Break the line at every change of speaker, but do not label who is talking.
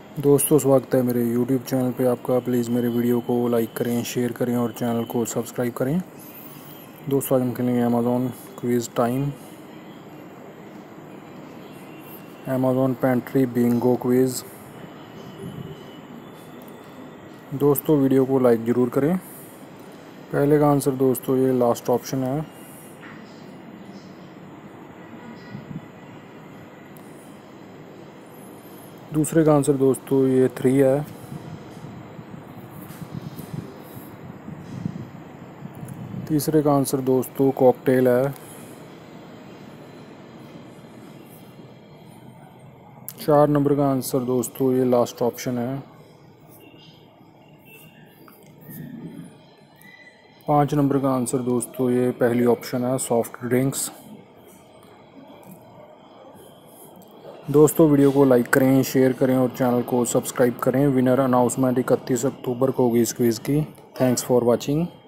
दोस्तों, स्वागत है मेरे YouTube चैनल पे आपका। प्लीज़ मेरे वीडियो को लाइक करें, शेयर करें और चैनल को सब्सक्राइब करें। दोस्तों, आज हम खेलेंगे Amazon quiz time, Amazon pantry bingo quiz. दोस्तों, वीडियो को लाइक ज़रूर करें। पहले का आंसर दोस्तों ये लास्ट ऑप्शन है। दूसरे का आंसर दोस्तों ये 3 है। तीसरे का आंसर दोस्तों कॉकटेल है। 4 नंबर का आंसर दोस्तों ये लास्ट ऑप्शन है। 5 नंबर का आंसर दोस्तों ये पहली ऑप्शन है, सॉफ्ट ड्रिंक्स। दोस्तों, वीडियो को लाइक करें, शेयर करें और चैनल को सब्सक्राइब करें। विनर अनाउंसमेंट 31 अक्टूबर को होगी इस क्विज़ की। Thanks for watching.